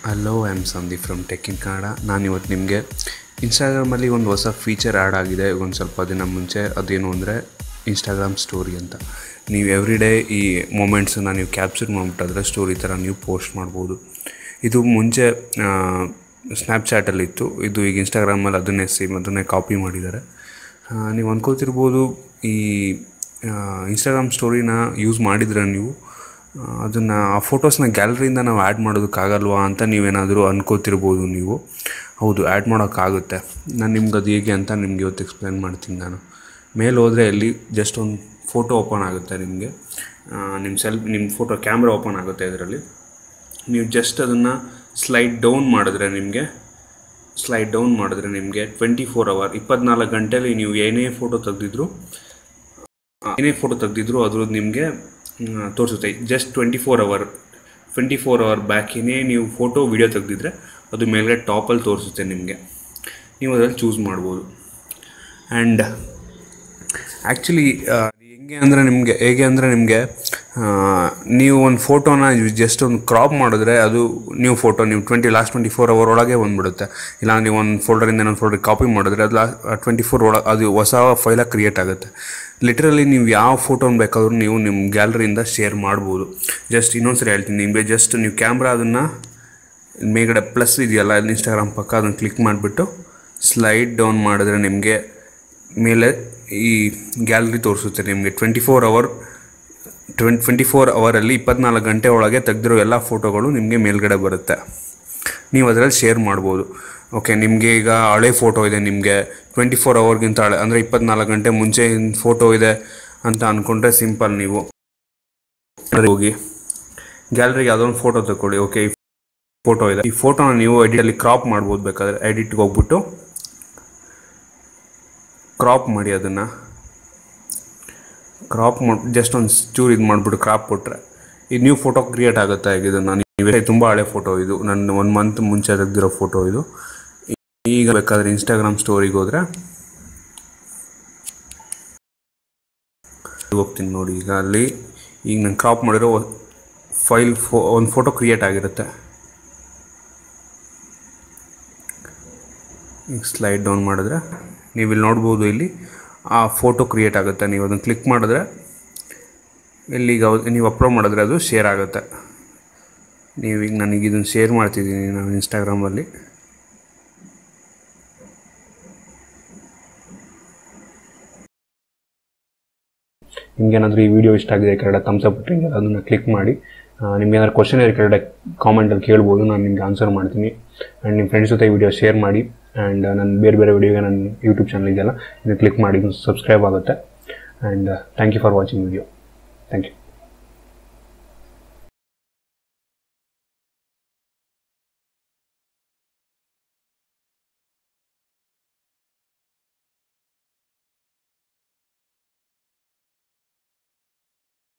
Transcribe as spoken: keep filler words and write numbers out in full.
Hello I am Sandeep from tech in Kannada. ನಾನು ಇವತ್ತು ನಿಮಗೆ ಇನ್ಸ್ಟಾಗ್ರಾಮಲ್ಲಿ ಒಂದು ಹೊಸ ಫೀಚರ್ ಆ್ಯಡ್ ಆಗಿದೆ ಒಂದು ಸ್ವಲ್ಪ ದಿನ ಮುಂಚೆ. ಅದೇನು ಅಂದರೆ ಇನ್ಸ್ಟಾಗ್ರಾಮ್ ಸ್ಟೋರಿ ಅಂತ. ನೀವು ಎವ್ರಿ ಡೇ ಈ ಮೂಮೆಂಟ್ಸನ್ನು ನೀವು ಕ್ಯಾಪ್ಚರ್ ಮಾಡಿಬಿಟ್ಟಾದ್ರೆ ಸ್ಟೋರಿ ಥರ ನೀವು ಪೋಸ್ಟ್ ಮಾಡ್ಬೋದು. ಇದು ಮುಂಚೆ ಸ್ನ್ಯಾಪ್ಚಾಟಲ್ಲಿತ್ತು, ಇದು ಈಗ ಇನ್ಸ್ಟಾಗ್ರಾಮಲ್ಲಿ ಅದನ್ನೇ ಸೇಮ್ ಅದನ್ನೇ ಕಾಪಿ ಮಾಡಿದ್ದಾರೆ. ನೀವು ಅಂದ್ಕೋತಿರ್ಬೋದು ಈ ಇನ್ಸ್ಟಾಗ್ರಾಮ್ ಸ್ಟೋರಿನ ಯೂಸ್ ಮಾಡಿದರೆ ನೀವು ಅದನ್ನು ಆ ಫೋಟೋಸ್ನ ಗ್ಯಾಲರಿಯಿಂದ ನಾವು ಆ್ಯಡ್ ಮಾಡೋದಕ್ಕಾಗಲ್ವಾ ಅಂತ ನೀವೇನಾದರೂ ಅನ್ಕೋತಿರ್ಬೋದು. ನೀವು ಹೌದು, ಆ್ಯಡ್ ಮಾಡೋಕ್ಕಾಗುತ್ತೆ. ನಾನು ನಿಮ್ಗೆ ಅದು ಹೇಗೆ ಅಂತ ನಿಮ್ಗೆ ಇವತ್ತು ಎಕ್ಸ್ಪ್ಲೇನ್ ಮಾಡ್ತೀನಿ. ನಾನು ಮೇಲೆ ಹೋದರೆ ಅಲ್ಲಿ ಜಸ್ಟ್ ಒಂದು ಫೋಟೋ ಓಪನ್ ಆಗುತ್ತೆ. ನಿಮಗೆ ನಿಮ್ಮ ಸೆಲ್ ನಿಮ್ಮ ಫೋಟೋ ಕ್ಯಾಮ್ರಾ ಓಪನ್ ಆಗುತ್ತೆ. ಇದರಲ್ಲಿ ನೀವು ಜಸ್ಟ್ ಅದನ್ನು ಸ್ಲೈಡ್ ಡೌನ್ ಮಾಡಿದ್ರೆ ನಿಮಗೆ ಸ್ಲೈಡ್ ಡೌನ್ ಮಾಡಿದ್ರೆ ನಿಮಗೆ ಟ್ವೆಂಟಿ ಫೋರ್ ಅವರ್ ಇಪ್ಪತ್ನಾಲ್ಕು ಗಂಟೆಯಲ್ಲಿ ನೀವು ಏನೇ ಫೋಟೋ ತೆಗೆದಿದ್ರು ಏನೇ ಫೋಟೋ ತೆಗೆದಿದ್ರು ಅದ್ರದ್ದು ನಿಮಗೆ ತೋರಿಸುತ್ತೆ. Just twenty four hour twenty four hour ಬ್ಯಾಕಿನೇ ನೀವು ಫೋಟೋ ವಿಡಿಯೋ ತೆಗೆದಿದ್ರೆ ಅದು ಮೇಲ್ಗಡೆ ಟಾಪಲ್ಲಿ ತೋರಿಸುತ್ತೆ ನಿಮಗೆ. ನೀವು ಅದರಲ್ಲಿ ಚೂಸ್ ಮಾಡ್ಬೋದು. ಆ್ಯಂಡ್ ಆ್ಯಕ್ಚುಲಿ ಹೆಂಗೆ ಅಂದರೆ ನಿಮಗೆ ಹೇಗೆ ಅಂದರೆ ನಿಮಗೆ ನೀವು ಒಂದು ಫೋಟೋನ ಜಸ್ಟ್ ಒಂದು ಕ್ರಾಪ್ ಮಾಡಿದ್ರೆ ಅದು ನ್ಯೂ ಫೋಟೋ ನೀವು twenty last twenty four hour ಒಳಗೆ ಬಂದುಬಿಡುತ್ತೆ. ಇಲ್ಲ ನೀವು ಒಂದು ಫೋಲ್ಡರಿಂದ ಇನ್ನೊಂದು ಫೋಲ್ಡರ್ ಕಾಪಿ ಮಾಡಿದ್ರೆ ಅದು ಲಾಸ್ಟ್ ಟ್ವೆಂಟಿ ಫೋರ್ ಒಳಗೆ ಅದು ಹೊಸ ಫೈಲಾಗಿ ಕ್ರಿಯೇಟ್ ಆಗುತ್ತೆ. ಲಿಟ್ರಲಿ ನೀವು ಯಾವ ಫೋಟೋನ ಬೇಕಾದರೂ ನೀವು ನಿಮ್ಮ ಗ್ಯಾಲರಿಯಿಂದ ಶೇರ್ ಮಾಡ್ಬೋದು. ಜಸ್ಟ್ ಇನ್ನೊಂದು ಸರಿ ಹೇಳ್ತೀನಿ ನಿಮಗೆ, ಜಸ್ಟ್ ನೀವು ಕ್ಯಾಮ್ರಾ ಅದನ್ನು ಮೇಲ್ಗಡೆ ಪ್ಲಸ್ ಇದೆಯಲ್ಲ ಇನ್ಸ್ಟಾಗ್ರಾಮ್ ಪಕ್ಕ ಅದನ್ನು ಕ್ಲಿಕ್ ಮಾಡಿಬಿಟ್ಟು ಸ್ಲೈಡ್ ಡೌನ್ ಮಾಡಿದ್ರೆ ನಿಮಗೆ ಮೇಲೆ ಈ ಗ್ಯಾಲರಿ ತೋರಿಸುತ್ತೆ. ನಿಮಗೆ twenty four hour twenty twenty four ಅವರಲ್ಲಿ ಇಪ್ಪತ್ನಾಲ್ಕು ಗಂಟೆ ಒಳಗೆ ತೆಗೆದಿರೋ ಎಲ್ಲ ಫೋಟೋಗಳು ನಿಮಗೆ ಮೇಲ್ಗಡೆ ಬರುತ್ತೆ. ನೀವು ಅದರಲ್ಲಿ ಶೇರ್ ಮಾಡ್ಬೋದು. ಓಕೆ, ನಿಮಗೆ ಈಗ ಹಳೆ ಫೋಟೋ ಇದೆ, ನಿಮಗೆ ಟ್ವೆಂಟಿ ಫೋರ್ ಅವರ್ಗಿಂತ ಹಳೆ ಅಂದರೆ ಇಪ್ಪತ್ನಾಲ್ಕು ಗಂಟೆ ಮುಂಚೆ ಫೋಟೋ ಇದೆ ಅಂತ ಅಂದ್ಕೊಂಡ್ರೆ ಸಿಂಪಲ್, ನೀವು ಹೋಗಿ ಗ್ಯಾಲರಿಗೆ ಯಾವುದೋ ಒಂದು ಫೋಟೋ ತಗೊಳ್ಳಿ. ಓಕೆ, ಈ ಫೋಟೋ ಇದೆ, ಈ ಫೋಟೋನ ನೀವು ಎಡಿಟಲ್ಲಿ ಕ್ರಾಪ್ ಮಾಡ್ಬೋದು. ಬೇಕಾದರೆ ಎಡಿಟ್ಗೆ ಹೋಗ್ಬಿಟ್ಟು ಕ್ರಾಪ್ ಮಾಡಿ, ಅದನ್ನು ಕ್ರಾಪ್ ಮಾಡಿ ಜಸ್ಟ್ ಒಂದು ಚೂರು ಇದು ಮಾಡಿಬಿಟ್ಟು ಕ್ರಾಪ್ ಕೊಟ್ಟರೆ ಈ ನ್ಯೂ ಫೋಟೋ ಕ್ರಿಯೇಟ್ ಆಗುತ್ತೆ. ಇದನ್ನು ನೀವು ತುಂಬ ಹಳೆ ಫೋಟೋ ಇದು, ನನ್ನ ಒನ್ ಮಂತ್ ಮುಂಚೆ ತೆಗೆದಿರೋ ಫೋಟೋ ಇದು. ಈಗ ಬೇಕಾದರೆ ಇನ್ಸ್ಟಾಗ್ರಾಮ್ ಸ್ಟೋರಿಗೆ ಹೋದರೆ ಹೋಗ್ತೀನಿ ನೋಡಿ. ಈಗ ಅಲ್ಲಿ ಈಗ ನಾನು ಕ್ರಾಪ್ ಮಾಡಿರೋ ಫೈಲ್ ಫೋ ಒಂದು ಫೋಟೋ ಕ್ರಿಯೇಟ್ ಆಗಿರುತ್ತೆ. ಈಗ ಸ್ಲೈಡ್ ಡೌನ್ ಮಾಡಿದ್ರೆ ನೀವು ಇಲ್ಲಿ ನೋಡ್ಬೋದು, ಇಲ್ಲಿ ಆ ಫೋಟೋ ಕ್ರಿಯೇಟ್ ಆಗುತ್ತೆ. ನೀವು ಅದನ್ನು ಕ್ಲಿಕ್ ಮಾಡಿದ್ರೆ ಇಲ್ಲಿಗ ನೀವು ಅಪ್ಲೋಡ್ ಮಾಡಿದ್ರೆ ಅದು ಶೇರ್ ಆಗುತ್ತೆ. ನೀವೀಗ ನನಗೆ ಇದನ್ನು ಶೇರ್ ಮಾಡ್ತಿದ್ದೀನಿ ನಾನು ಇನ್ಸ್ಟಾಗ್ರಾಮಲ್ಲಿ. ನಿಮಗೇನಾದರೂ ಈ ವಿಡಿಯೋ ಇಷ್ಟ ಆಗಿದೆ ಕೆಳಗಡೆ ಥಮ್ಸ್ ಅಪ್ ಕೊಟ್ಟಿಂಗೆ ಅದನ್ನು ಕ್ಲಿಕ್ ಮಾಡಿ. ನಿಮ್ಗೇನಾದ್ರು ಕ್ವಶನ್ ಇರೋ ಕೆಳಗಡೆ ಕಾಮೆಂಟಲ್ಲಿ ಕೇಳ್ಬೋದು, ನಾನು ನಿಮಗೆ ಆನ್ಸರ್ ಮಾಡ್ತೀನಿ. ಆ್ಯಂಡ್ ನಿಮ್ಮ ಫ್ರೆಂಡ್ಸ್ ಜೊತೆ ಈ ವಿಡಿಯೋ ಶೇರ್ ಮಾಡಿ. ಆ್ಯಂಡ್ ನನ್ನ ಬೇರೆ ಬೇರೆ ವಿಡಿಯೋಗೆ ನನ್ನ ಯೂಟ್ಯೂಬ್ ಚಾನಲ್ ಇದೆಯಲ್ಲ, ಇದನ್ನು ಕ್ಲಿಕ್ ಮಾಡಿ ಸಬ್ಸ್ಕ್ರೈಬ್ ಆಗುತ್ತೆ. And thank you for watching video. Thank you.